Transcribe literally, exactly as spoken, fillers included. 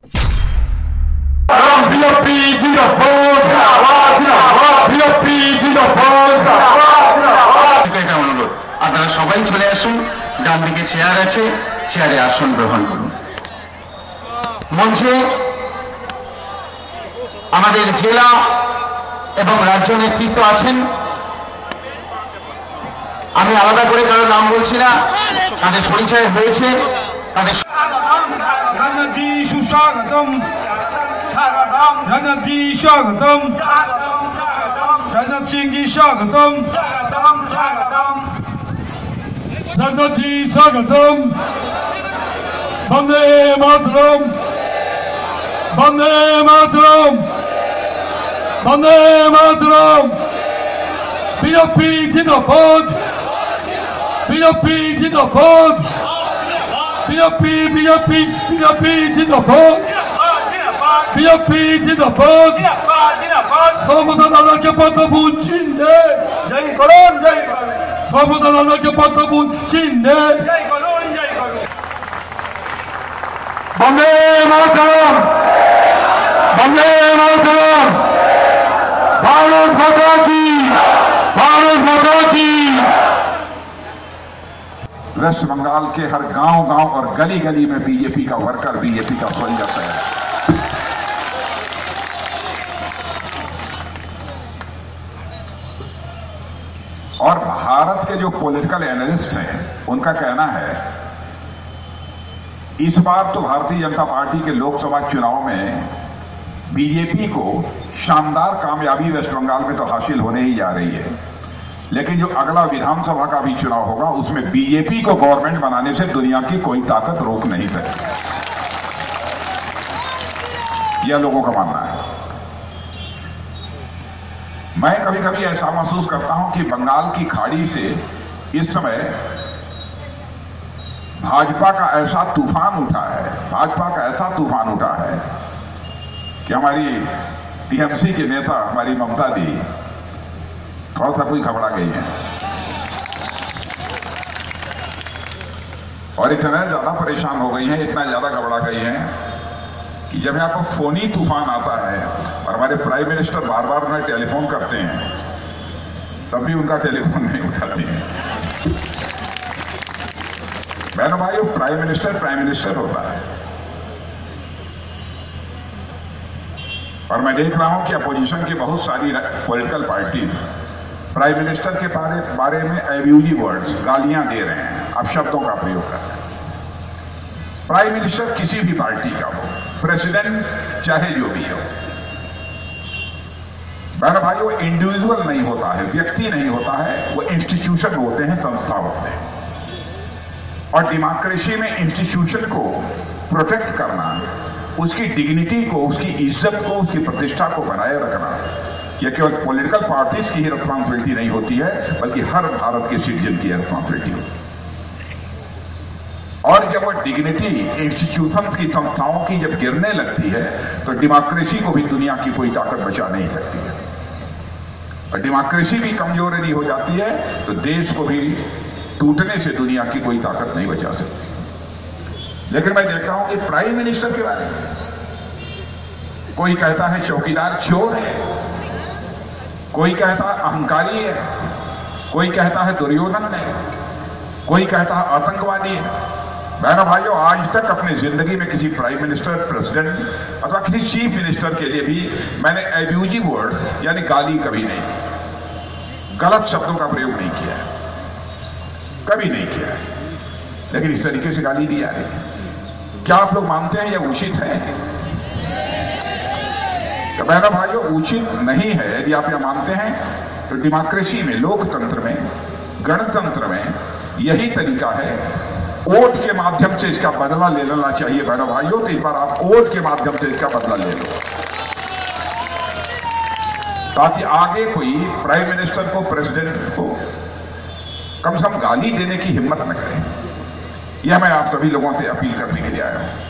BJP जिंदाबाद, BJP जिंदाबाद। এটা অনুরোধ, আপনারা সবাই চলে আসুন, ডান দিকে চেয়ার আছে, চেয়ারে আসন গ্রহণ করুন। মঞ্চে আমাদের জেলা এবং রাজ্য নেতৃত্ব আছেন। আমি আলাদা করে কারো নাম বলছি না, তাদের পরিচয় হয়েছে। তাদের রাজনাথজি সুস্বাগতম, রাজনাথজি স্বাগতম, রাজনাথ সিং জি স্বাগতম, রাজনাথজি স্বাগতম। বন্দে মাতরম, বন্দে মাতরম, বন্দে মাতরম। বিজেপি জিন্দাবাদ, বিজেপি জিন্দাবাদ, বিজেপি বিজেপি বিজেপি জিন্দাবাদ, বিজেপি জিন্দাবাদ। সর্বদা দাদাকে পদ্মফুল চিহ্নে জয় করুন, জয় করুন। সর্বদা দাদাকে পদ্মফুল চিহ্নে জয় করুন, জয় করুন। বন্দে মাতরম, বন্দে মাতরম। भारत माता की, भारत माता की। वेस्ट बंगाल के हर गांव गांव और गली गली में बीजेपी का वर्कर, बीजेपी का सोल्जर है। और भारत के जो पॉलिटिकल एनालिस्ट हैं, उनका कहना है इस बार तो भारतीय जनता पार्टी के लोकसभा चुनाव में बीजेपी को शानदार कामयाबी वेस्ट बंगाल में तो हासिल होने ही जा रही है, लेकिन जो अगला विधानसभा का भी चुनाव होगा उसमें बीजेपी को गवर्नमेंट बनाने से दुनिया की कोई ताकत रोक नहीं सकती। यह लोगों का मानना है। मैं कभी कभी ऐसा महसूस करता हूं कि बंगाल की खाड़ी से इस समय भाजपा का ऐसा तूफान उठा है, भाजपा का ऐसा तूफान उठा है कि हमारी टीएमसी के नेता, हमारी ममता दी थोड़ा सा कोई घबरा गई है और इतना ज्यादा परेशान हो गई हैं, इतना ज्यादा घबरा गई हैं कि जब यहाँ पर फोनी तूफान आता है और हमारे प्राइम मिनिस्टर बार बार उन्हें टेलीफोन करते हैं, तब भी उनका टेलीफोन नहीं उठाती हैं। बहनों भाइयों, प्राइम मिनिस्टर प्राइम मिनिस्टर होता है और मैं देख रहा हूं कि अपोजिशन की बहुत सारी पॉलिटिकल पार्टीज प्राइम मिनिस्टर के बारे बारे में एब्यूजिव वर्ड्स, गालियां दे रहे हैं, अपशब्दों का प्रयोग कर रहे हैं। प्राइम मिनिस्टर किसी भी पार्टी का हो, प्रेसिडेंट चाहे जो भी हो, बहन भाइयों, इंडिविजुअल नहीं होता है, व्यक्ति नहीं होता है, वो इंस्टीट्यूशन होते हैं, संस्था होते हैं। और डेमोक्रेसी में इंस्टीट्यूशन को प्रोटेक्ट करना, उसकी डिग्निटी को, उसकी इज्जत को, उसकी प्रतिष्ठा को बनाए रखना, यह केवल पॉलिटिकल पार्टीज की ही रिस्पॉन्सिबिलिटी नहीं होती है, बल्कि हर भारत के सिटीजन की रिस्पॉन्सिबिलिटी होती है। और जब वो डिग्निटी इंस्टीट्यूशंस की, संस्थाओं की जब गिरने लगती है, तो डेमोक्रेसी को भी दुनिया की कोई ताकत बचा नहीं सकती है। और डेमोक्रेसी भी कमजोर यदि हो जाती है तो देश को भी टूटने से दुनिया की कोई ताकत नहीं बचा सकती। लेकिन मैं देखता हूं कि प्राइम मिनिस्टर के बारे में कोई कहता है चौकीदार चोर है, कोई कहता है अहंकारी है, कोई कहता है दुर्योधन है, कोई कहता है आतंकवादी है। बहनों भाइयों, आज तक अपनी जिंदगी में किसी प्राइम मिनिस्टर, प्रेसिडेंट अथवा किसी चीफ मिनिस्टर के लिए भी मैंने एब्यूजिव वर्ड्स यानी गाली कभी नहीं दी, गलत शब्दों का प्रयोग नहीं किया है, कभी नहीं किया है। लेकिन इस तरीके से गाली दी जा रही है, क्या आप लोग मानते हैं यह उचित है? तो बहनों भाइयों, उचित नहीं है। यदि आप यह मानते हैं तो डेमोक्रेसी में, लोकतंत्र में, गणतंत्र में यही तरीका है, वोट के माध्यम से इसका बदला ले लेना चाहिए। बहनों भाइयों, तो इस बार आप वोट के माध्यम से इसका बदला ले लो, ताकि आगे कोई प्राइम मिनिस्टर को, प्रेसिडेंट को कम से कम गाली देने की हिम्मत न करें। यह मैं आप सभी लोगों से अपील करने के लिए आया हूं।